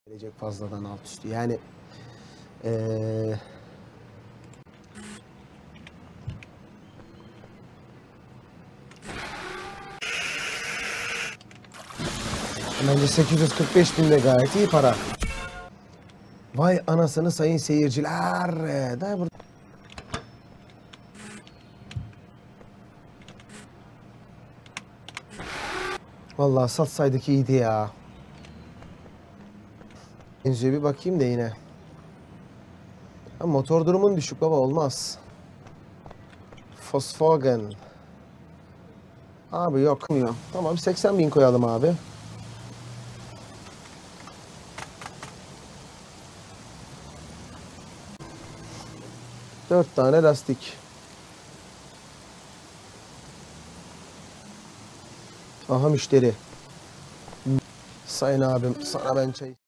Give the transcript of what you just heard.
Gelecek fazladan alt üstü. Yani ee, bence 845 bin de gayet iyi para. Vay anasını sayın seyirciler. Daha burada. Vallahi satsaydık iyiydi ya. Önce bir bakayım da yine. Ha, motor durumun düşük baba, olmaz. Volkswagen. Abi yok. Tamam 80 bin koyalım abi. Dört tane lastik. Aha müşteri. Sayın abim sana ben çay...